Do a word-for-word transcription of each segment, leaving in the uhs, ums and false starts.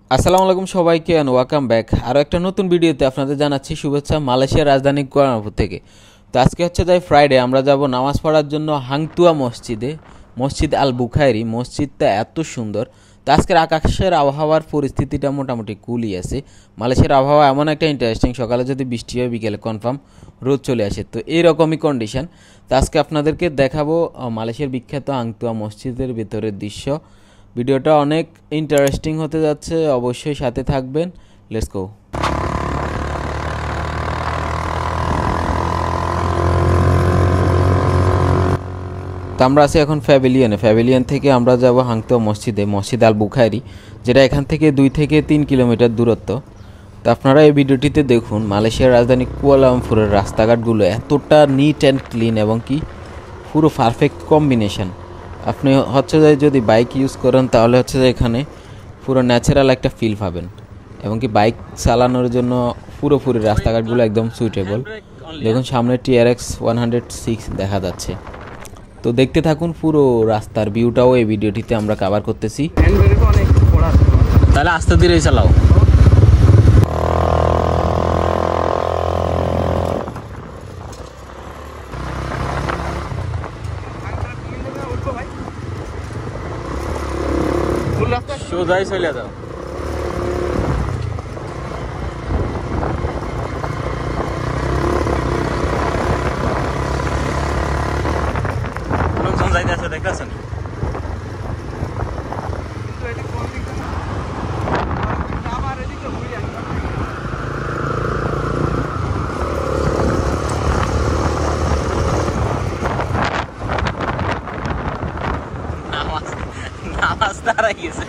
আসসালামু আলাইকুম সবাইকে এন্ড ওয়েলকাম ব্যাক আরও একটা নতুন ভিডিওতে আপনাদের জানাচ্ছি শুভেচ্ছা মালয়েশিয়ার রাজধানী কুয়ালালামপুর থেকে। তো আজকে হচ্ছে যাই ফ্রাইডে, আমরা যাব নামাজ পড়ার জন্য হাংতুয়া মসজিদে, মসজিদ আল বুখাইরি। মসজিদটা এত সুন্দর। তো আজকের আকাশের আবহাওয়ার পরিস্থিতিটা মোটামুটি কুলই আছে। মালয়েশিয়ার আবহাওয়া এমন একটা ইন্টারেস্টিং, সকালে যদি বৃষ্টি হয় বিকেলে কনফার্ম রোদ চলে আসে, তো এইরকমই কন্ডিশন। তো আজকে আপনাদেরকে দেখাবো মালয়েশিয়ার বিখ্যাত হাংতুয়া মসজিদের ভেতরের দৃশ্য। ভিডিওটা অনেক ইন্টারেস্টিং হতে যাচ্ছে, অবশ্যই সাথে থাকবেন। Let's go. তো আমরা আছি এখন প্যাভিলিয়নে। প্যাভিলিয়ন থেকে আমরা যাব হাংতুয়া মসজিদে, মসজিদ আল বুখাইরি, যেটা এখান থেকে দুই থেকে তিন কিলোমিটার দূরত্ব। তো আপনারা এই ভিডিওটিতে দেখুন মালয়েশিয়ার রাজধানী কুয়ালালামপুরের রাস্তাঘাটগুলো এতটা নিট অ্যান্ড ক্লিন এবং কি পুরো পারফেক্ট কম্বিনেশন। আপনি হচ্ছে যে যদি বাইক ইউজ করেন তাহলে হচ্ছে যে এখানে পুরো ন্যাচারাল একটা ফিল পাবেন, এবং কি বাইক চালানোর জন্য পুরোপুরি রাস্তাঘাটগুলো একদম সুইটেবল। দেখুন সামনে টিআরএক্স ওয়ান হান্ড্রেড সিক্স দেখা যাচ্ছে। তো দেখতে থাকুন পুরো রাস্তার ভিউটাও এই ভিডিওটিতে আমরা কভার করতেছি। তাহলে আস্তে ধীরে চালাও। সোজাই চলে যাও। লোকজন যাইতেছে দেখতেছেন। নামাজ নামাজ দাঁড়াই গেছে।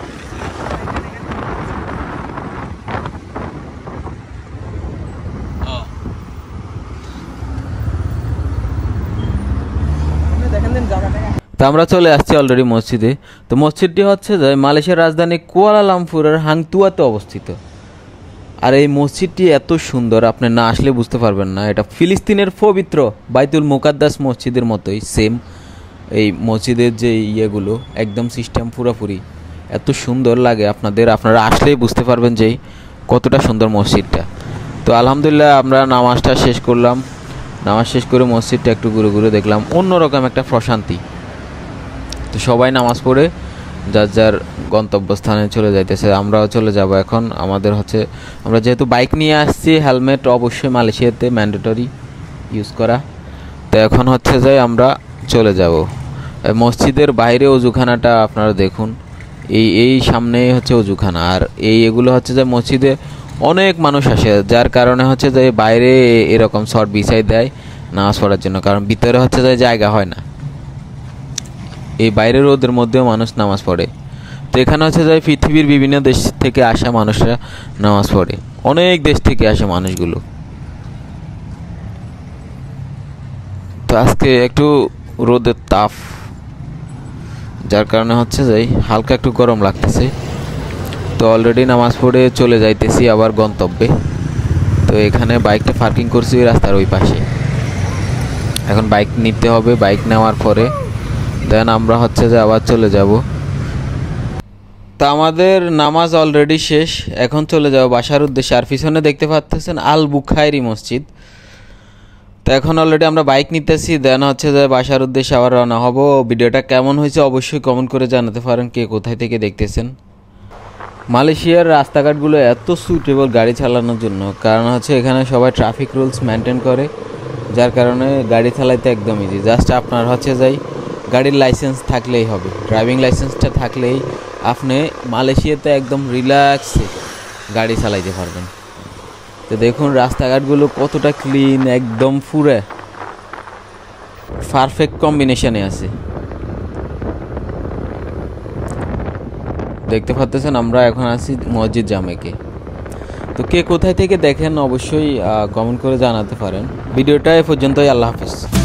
তো আমরা চলে আসছি অলরেডি মসজিদে। তো মসজিদটি হচ্ছে যে মালয়েশিয়ার রাজধানী কুয়ালালামপুরের হাংতুয়াতে অবস্থিত। আর এই মসজিদটি এত সুন্দর, আপনি না আসলে বুঝতে পারবেন না। এটা ফিলিস্তিনের পবিত্র বাইতুল মুকাদ্দাস মসজিদের মতোই সেম। এই মসজিদের যে ইয়েগুলো একদম সিস্টেম পুরোপুরি এত সুন্দর লাগে আপনাদের, আপনারা আসলেই বুঝতে পারবেন যে কতটা সুন্দর মসজিদটা। তো আলহামদুলিল্লাহ আমরা নামাজটা শেষ করলাম। নামাজ শেষ করে মসজিদটা একটু ঘুরে ঘুরে দেখলাম, অন্যরকম একটা প্রশান্তি। তো সবাই নামাজ পড়ে যার যার গন্তব্যস্থানে চলে যাইতেছে, আমরাও চলে যাব এখন। আমাদের হচ্ছে আমরা যেহেতু বাইক নিয়ে আসছি, হেলমেট অবশ্যই মালয়েশিয়াতে ম্যান্ডেটরি ইউজ করা। তো এখন হচ্ছে যে আমরা চলে যাব মসজিদের বাইরে। অজুখানাটা আপনারা দেখুন, এই এই সামনে হচ্ছে অজুখানা। আর এই এগুলো হচ্ছে যে মসজিদে অনেক মানুষ আসে, যার কারণে হচ্ছে যে বাইরে এরকম শর্ট বিছাই দেয় নামাজ পড়ার জন্য, কারণ ভিতরে হচ্ছে যে জায়গা হয় না। এই বাইরের রোদের মধ্যেও মানুষ নামাজ পড়ে। তো এখানে হচ্ছে যে পৃথিবীর বিভিন্ন দেশ থেকে আসা মানুষরা নামাজ পড়ে, অনেক দেশ থেকে আসে মানুষগুলো। তো আজকে একটু রোদের তাপ, যার কারণে হচ্ছে যে হালকা একটু গরম লাগতেছে। তো অলরেডি নামাজ পড়ে চলে যাইতেছি আবার গন্তব্যে। তো এখানে বাইকটা পার্কিং করছি ওই রাস্তার ওই পাশে। এখন বাইক নিতে হবে, বাইক নেওয়ার পরে দেন আমরা হচ্ছে যে আবার চলে যাব। তা আমাদের নামাজ অলরেডি শেষ, এখন চলে যাব বাসার উদ্দেশ্যে। আর পিছনে দেখতে পাচ্ছেন আল বুখাইরি মসজিদ। তো এখন অলরেডি আমরা বাইক নিতেছি, দেন হচ্ছে যে বাসার উদ্দেশ্যে আবার রওনা হব। ভিডিওটা কেমন হয়েছে অবশ্যই কমেন্ট করে জানাতে পারেন কে কোথায় থেকে দেখতেছেন। মালয়েশিয়ার রাস্তাঘাটগুলো এত সুইটেবল গাড়ি চালানোর জন্য, কারণ হচ্ছে এখানে সবাই ট্রাফিক রুলস মেনটেন করে, যার কারণে গাড়ি চালাইতে একদম ইজি। জাস্ট আপনার হচ্ছে যাই গাড়ির লাইসেন্স থাকলেই হবে, ড্রাইভিং লাইসেন্সটা থাকলেই আপনি মালয়েশিয়াতে একদম রিল্যাক্সে গাড়ি চালাইতে পারবেন। তো দেখুন রাস্তাঘাটগুলো কতটা ক্লিন, একদম পুরো পারফেক্ট কম্বিনেশনে আছে। দেখতে পাচ্ছেন আমরা এখন আছি মসজিদ জামেকে। তো কে কোথায় থেকে দেখেন অবশ্যই কমেন্ট করে জানাতে পারেন। ভিডিওটা এ পর্যন্তই, আল্লাহ হাফেজ।